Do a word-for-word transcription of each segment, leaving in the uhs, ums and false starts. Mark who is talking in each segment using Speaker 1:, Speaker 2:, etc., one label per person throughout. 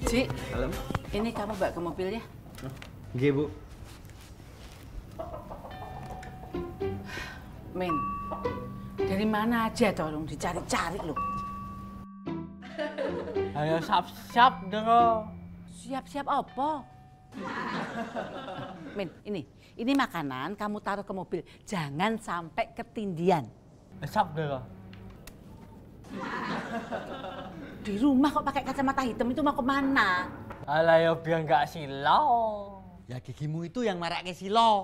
Speaker 1: Cik,
Speaker 2: Dalam?
Speaker 1: ini kamu bawa ke mobil ya?
Speaker 2: Nggih, Bu.
Speaker 1: Min, dari mana aja tolong dicari-cari loh.
Speaker 3: Ayo siap-siap dong.
Speaker 1: Siap-siap apa? Min, ini, ini makanan kamu taruh ke mobil. Jangan sampai ketindian.
Speaker 3: Siap dong.
Speaker 1: Di rumah kok pakai kacamata hitam itu mau kemana?
Speaker 3: Alah ya biar nggak silau.
Speaker 2: Ya gigimu itu yang marak ke silo.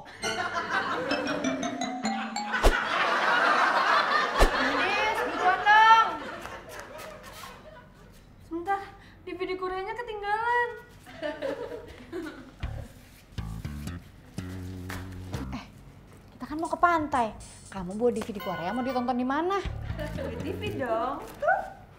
Speaker 4: Nis, buruan dong. Sebentar, D V D Koreanya ketinggalan. Eh, kita kan mau ke pantai. Kamu bawa D V D Korea mau ditonton di mana? Di T V dong. Tuh.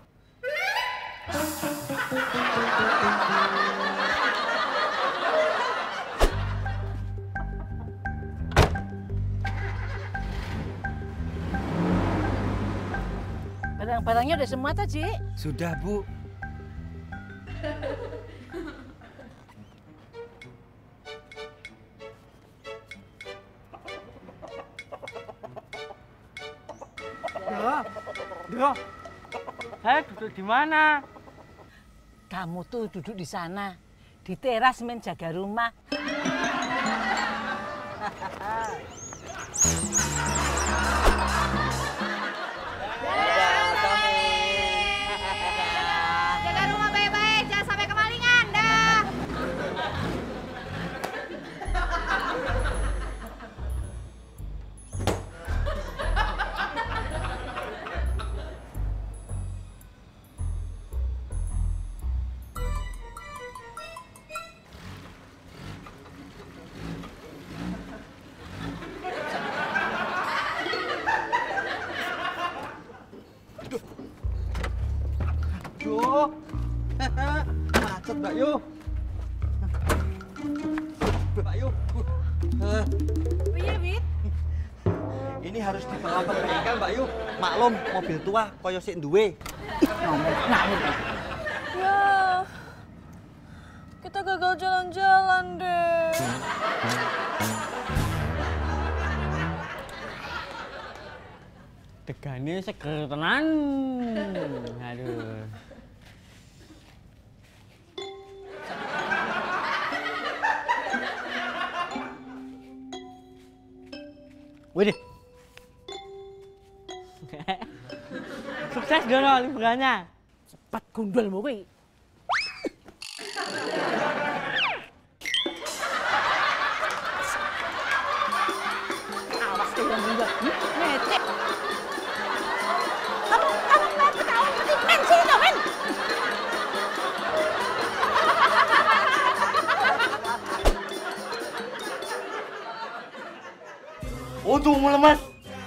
Speaker 1: Barang-barangnya udah semua tuh, Cik.
Speaker 2: Sudah, Bu.
Speaker 3: Bro, bro, saya duduk di mana?
Speaker 1: Kamu tuh duduk di sana, di teras menjaga rumah.
Speaker 4: Jaga rumah baik-baik, jangan sampai kemalingan, dah.
Speaker 2: Aduh. Macet, Mbak Yu. Mbak Yu. Eh,
Speaker 4: Iya, Wit.
Speaker 2: ini harus diperlakukan, Mbak Yu. Maklum, mobil tua koyo sik duwe.
Speaker 4: Ya, kita gagal jalan-jalan deh.
Speaker 3: Tegane seger tenan. Aduh. Wih. Sukses dong liburannya.
Speaker 1: Cepat gundulmu kuwi. Awas tuh yang gundul. Ngecek. Kamu, kamu ngeliat kamu penting. Men, sini tuh, men.
Speaker 2: Untung melemas.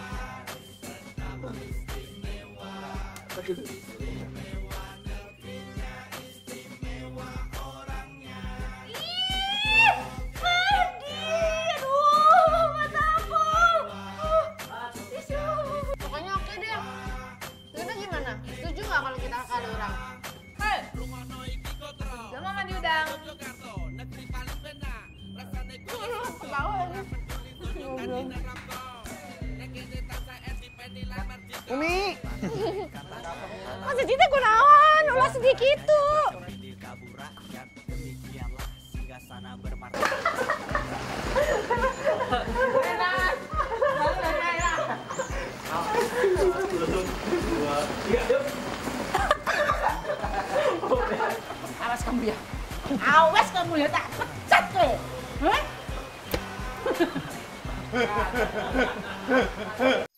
Speaker 4: Pokoknya oke deh. Yaudah gimana? Setuju nggak kalau kita ada orang? Hei! Udah mama diundang. Ketawa ini.
Speaker 2: Umi.
Speaker 4: Masa Cita gunawan, ulah sedikit tuh.
Speaker 1: Awas kamu ya. Awas kamu ya, tak pecat kowe. Hah?